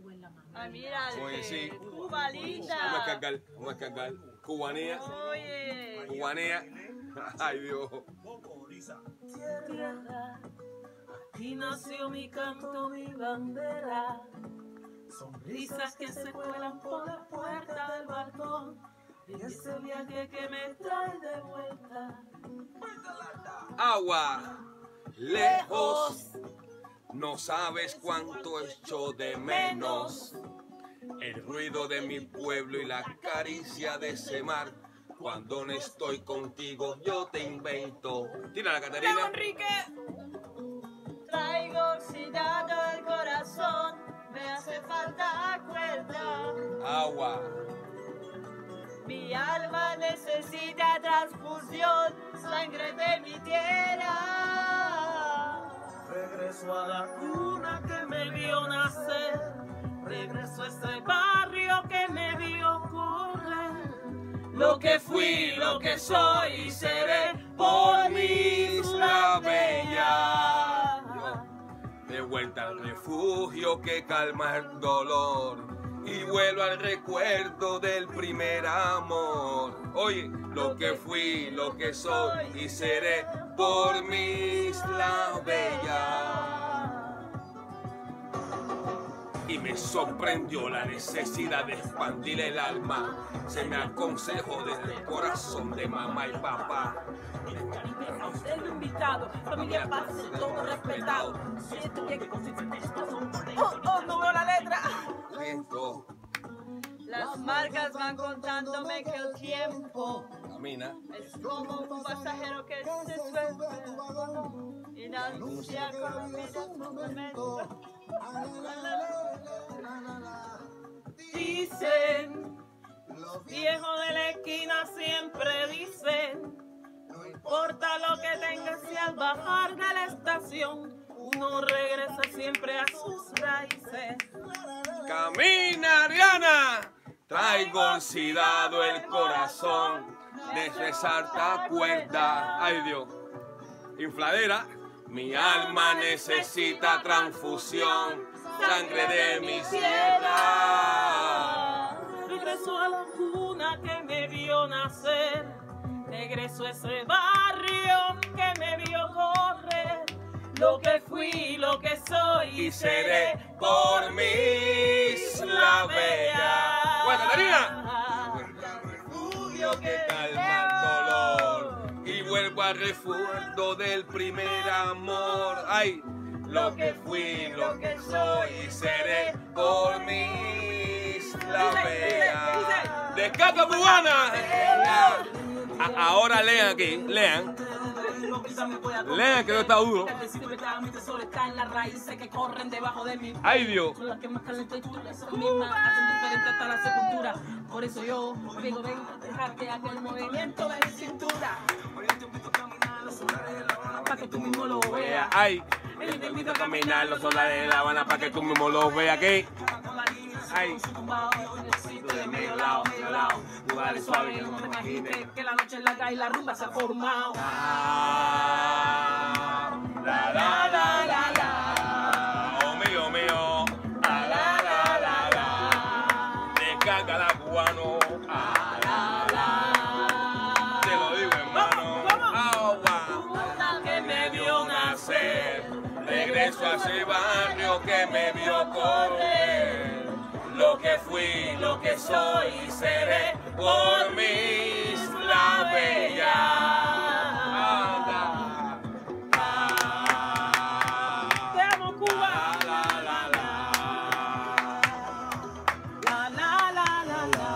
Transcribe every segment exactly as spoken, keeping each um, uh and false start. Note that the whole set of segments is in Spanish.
abuela, mamá. Ah, mira, Oye, sí. Cuba linda. Vamos a cargar, vamos a cargar. Cubanía, Oye. cubanía. Ay, Dios. Tierra, aquí nació mi canto, mi bandera. Sonrisas que se cuelan por la puerta del balcón. En ese viaje que me trae de vuelta. Agua, lejos, no sabes cuánto echo de menos el ruido de mi pueblo y la caricia de ese mar. Cuando no estoy contigo, yo te invento. Tira la Caterina. Enrique. Traigo oxidado el corazón, me hace falta cuerda. Agua, Mi alma necesita transfusión, sangre de mi tierra. Regreso a la cuna que me vio nacer. Regreso a ese barrio que me vio correr. Lo que fui, lo que soy y seré por mi isla bella. de vuelta al refugio que calma el dolor. Y vuelvo al recuerdo del primer amor. Oye, lo que fui, lo que soy y seré por mi isla bella. Y me sorprendió la necesidad de expandir el alma. Se me aconsejó desde el corazón de mamá y papá. A usted lo invitado, familia paz, todo respetado. Siento que oh, oh, no veo la letra. Lento, Las marcas van contándome que el tiempo camina. es como un pasajero que se suelta y no anuncia con vida su momento. Dicen, los viejos de la esquina siempre dicen, no importa lo que tengas si al bajar de la estación, uno regresa siempre a sus raíces. Camina, Ariana. Traigo oxidado el corazón de esa cuerda. Ay, Dios. Infladera. Mi alma necesita transfusión, sangre de mi tierra. Regreso a la cuna que me vio nacer. Regreso a ese barrio que me vio correr. Lo que fui, lo que soy Y seré por mi isla bella. ¡Bueno, Catarina! Refugio que calma el dolor. Y vuelvo al recuerdo del primer amor. ¡Ay! Lo que fui, lo que soy y seré por mi isla bella. ¡Descarga cubana! A- Ahora lean aquí, lean. Lean que no está duro. Ay, Dios. Son las que más calientes tú, esas mismas hacen diferente hasta la sepultura. Por eso yo digo, ven, dejarte aquel movimiento de mi cintura. Para que tú mismo lo veas. Ay, Ven, te invito a caminar los solares de La Habana para que tú mismo los veas aquí. Ay. De medio lado, medio lado. Lugares suaves, no te imagines que la noche es larga y la rumba se ha formado. Ah, la la la la la. Oh mío, mío. Ah, la la la la. Descarga la cubano. Ah, la la. Te lo digo, hermano. Agua. Que me vio nacer. Regreso a ese barrio que me vio correr. Lo que fui, lo que soy y seré por mi isla bella. Anda. Ah, Te amo, Cuba. la, la, la, La, la, la, la, la.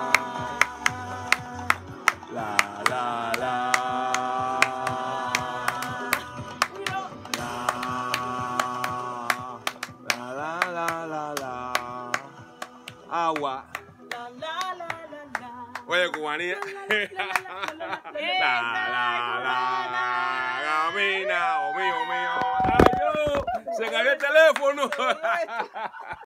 la, la, la. La, la, la, la, la. Agua. La, la, la, la, la. Oye, cubanía. La, la, la, camina, oh mío, mío. Ay, Dios, se cayó el teléfono.